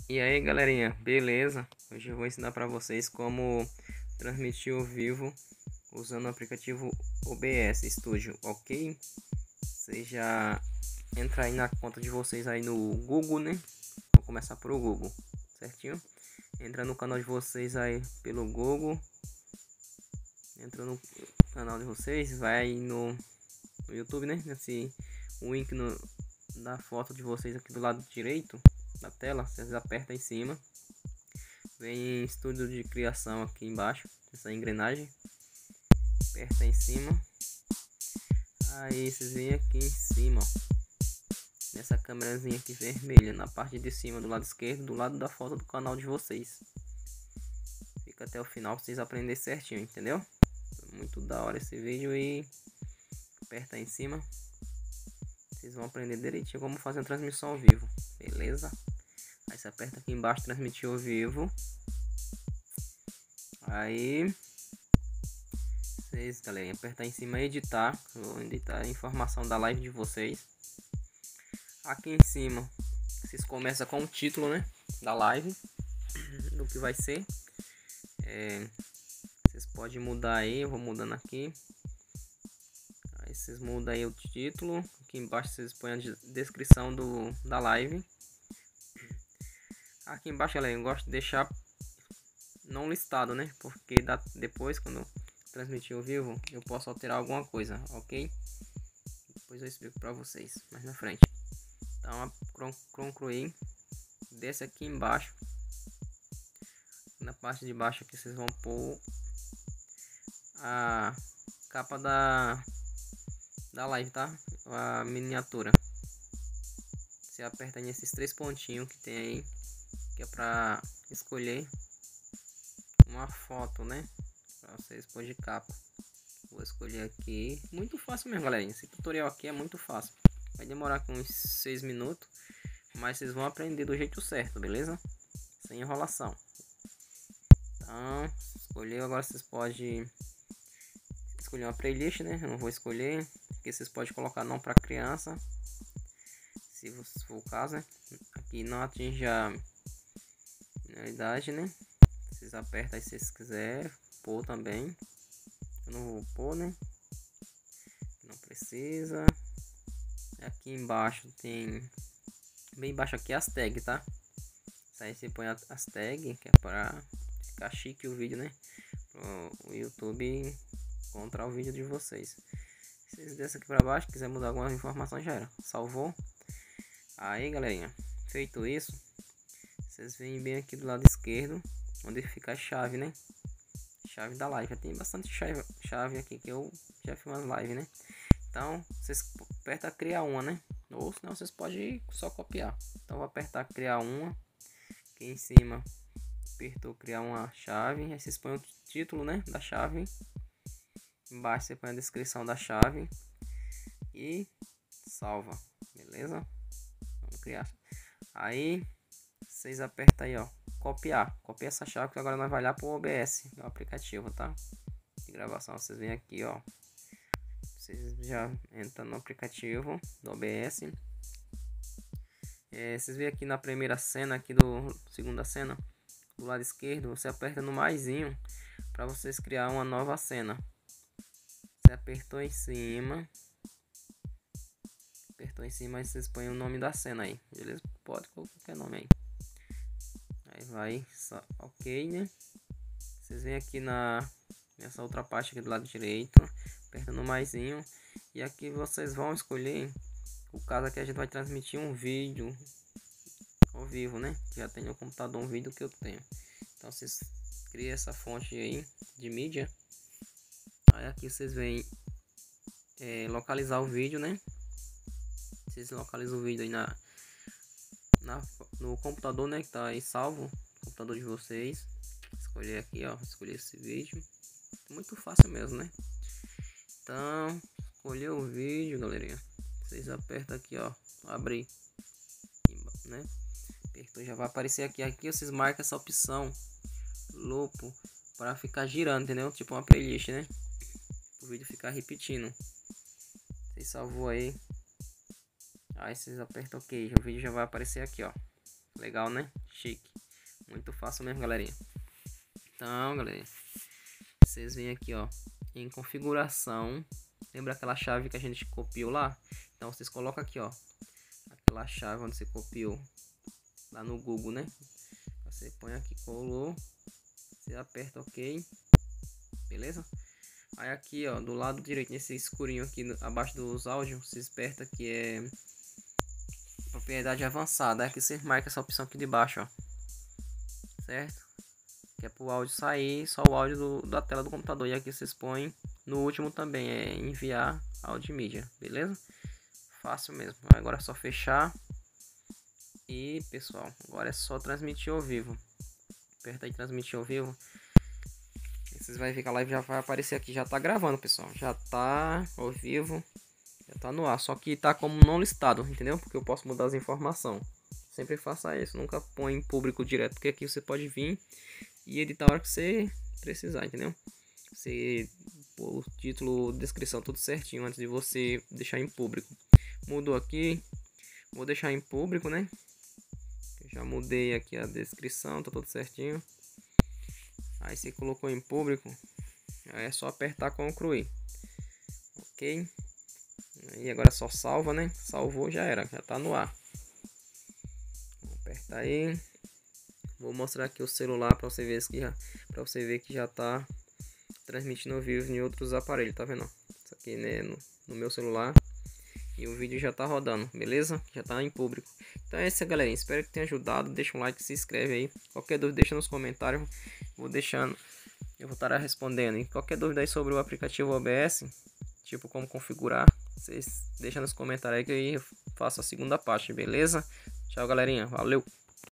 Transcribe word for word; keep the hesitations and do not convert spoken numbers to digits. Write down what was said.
E aí galerinha, beleza? Hoje eu vou ensinar para vocês como transmitir ao vivo usando o aplicativo O B S Studio, ok? Você já entra aí na conta de vocês aí no Google, né? Vou começar por o Google, certinho? Entra no canal de vocês aí pelo Google. Entra no canal de vocês, vai aí no, no YouTube, né? Esse o link no, da foto de vocês aqui do lado direito da tela, vocês apertam em cima. Vem estúdio de criação aqui embaixo, essa engrenagem, aperta em cima. Aí vocês vêm aqui em cima, ó, nessa câmerazinha aqui vermelha, na parte de cima do lado esquerdo, do lado da foto do canal de vocês. Fica até o final pra vocês aprenderem certinho, entendeu? Muito da hora esse vídeo. E aperta em cima, vocês vão aprender direitinho como fazer a transmissão ao vivo, beleza? Aí você aperta aqui embaixo, transmitir ao vivo. Aí vocês, galera, apertar em cima editar. Vou editar a informação da live de vocês. Aqui em cima vocês começam com o título, né, da live, do que vai ser. É, vocês podem mudar aí, eu vou mudando aqui. Aí vocês mudam aí o título. Aqui embaixo vocês põem a descrição do, da live. Aqui embaixo, galera, eu gosto de deixar não listado, né? Porque dá, depois, quando transmitir ao vivo, eu posso alterar alguma coisa, ok? Depois eu explico para vocês mais na frente. Então, concluir. Desce aqui embaixo. Na parte de baixo aqui vocês vão pôr a capa da da live, tá? A miniatura. Você aperta nesses três pontinhos que tem aí, que é para escolher uma foto, né? Para vocês pôr de capa. Vou escolher aqui. Muito fácil mesmo, galerinha. Esse tutorial aqui é muito fácil. Vai demorar com uns seis minutos, mas vocês vão aprender do jeito certo, beleza? Sem enrolação. Então, escolheu. Agora vocês podem escolher uma playlist, né? Eu não vou escolher, porque vocês podem colocar não para criança, se for o caso, né? Aqui não atinge a idade, né? Vocês apertam aí se vocês quiserem pôr também. Eu não vou pôr, né? Não precisa. Aqui embaixo tem, bem embaixo aqui, as tags, tá? Isso aí você põe as tags, que é para ficar chique o vídeo, né? O YouTube encontrar o vídeo de vocês. Se vocês descem aqui para baixo, quiser mudar alguma informação, já era. Salvou. Aí, galerinha, feito isso, vocês vêm bem aqui do lado esquerdo, onde fica a chave, né? Chave da live. Já tem bastante chave, chave aqui que eu já fiz umas lives, né? Então, vocês apertam criar uma, né? Ou senão vocês podem só copiar. Então, vou apertar criar uma. Aqui em cima, apertou criar uma chave. Aí vocês põem o título, né, da chave. Embaixo você põe a descrição da chave e salva, beleza? Vamos criar. Aí vocês apertam aí, ó, copiar. Copia essa chave que agora nós vai lá pro O B S, o aplicativo, tá? De gravação. Vocês vêm aqui, ó. Vocês já entram no aplicativo do O B S. É, vocês vêm aqui na primeira cena, aqui do segunda cena, do lado esquerdo, você aperta no maisinho para vocês criar uma nova cena. Você apertou em cima, apertou em cima, aí vocês põem o nome da cena aí, beleza? Pode colocar qualquer nome aí. Aí vai, só, ok, né? Vocês vêm aqui na nessa outra parte aqui do lado direito, aperta no maisinho, e aqui vocês vão escolher o caso aqui a gente vai transmitir um vídeo ao vivo, né? Já tem no computador um vídeo que eu tenho. Então vocês criam essa fonte aí de mídia. Aí aqui vocês vêm é, localizar o vídeo, né? Vocês localizam o vídeo aí na, na no computador, né? Que tá aí salvo, no computador de vocês. Escolher aqui, ó, escolher esse vídeo. Muito fácil mesmo, né? Então, escolher o vídeo, galerinha. Vocês apertam aqui, ó, abrir, né? Apertou, já vai aparecer aqui. Aqui vocês marcam essa opção loop para ficar girando, entendeu? Tipo uma playlist, né? O vídeo ficar repetindo. Vocês salvou aí. Aí vocês apertam OK. O vídeo já vai aparecer aqui, ó. Legal, né? Chique. Muito fácil mesmo, galerinha. Então, galerinha, vocês vêm aqui, ó, em configuração. Lembra aquela chave que a gente copiou lá? Então, vocês colocam aqui, ó, aquela chave onde você copiou lá no Google, né? Você põe aqui, colou, você aperta OK, beleza? Aí aqui, ó, do lado direito, nesse escurinho aqui abaixo dos áudios, você aperta que é propriedade avançada. Aqui você marca essa opção aqui de baixo, ó, certo? Que é para o áudio sair só o áudio do, da tela do computador. E aqui vocês põem no último também, é enviar áudio mídia, beleza? Fácil mesmo. Agora é só fechar. E pessoal, agora é só transmitir ao vivo. Aperta aí transmitir ao vivo. E vocês vão ver que a live já vai aparecer aqui. Já tá gravando, pessoal. Já tá ao vivo. Já tá no ar. Só que tá como não listado, entendeu? Porque eu posso mudar as informações. Sempre faça isso. Nunca põe em público direto. Porque aqui você pode vir e editar a hora que você precisar, entendeu? Você pôr o título, descrição, tudo certinho antes de você deixar em público. Mudou aqui. Vou deixar em público, né? Já mudei aqui a descrição, tá tudo certinho. Aí você colocou em público, aí é só apertar concluir. OK? E agora só salva, né? Salvou, já era, já tá no ar. Vou apertar aí. Vou mostrar aqui o celular para você ver que já, para você ver que já tá transmitindo ao vivo em outros aparelhos, tá vendo? Isso aqui, né, no, no meu celular. E o vídeo já tá rodando, beleza? Já tá em público. Então é isso, galerinha. Espero que tenha ajudado. Deixa um like, se inscreve aí. Qualquer dúvida, deixa nos comentários. Vou deixando. Eu vou estar respondendo. E qualquer dúvida aí sobre o aplicativo O B S, tipo como configurar, vocês deixam nos comentários aí que eu faço a segunda parte, beleza? Tchau, galerinha. Valeu!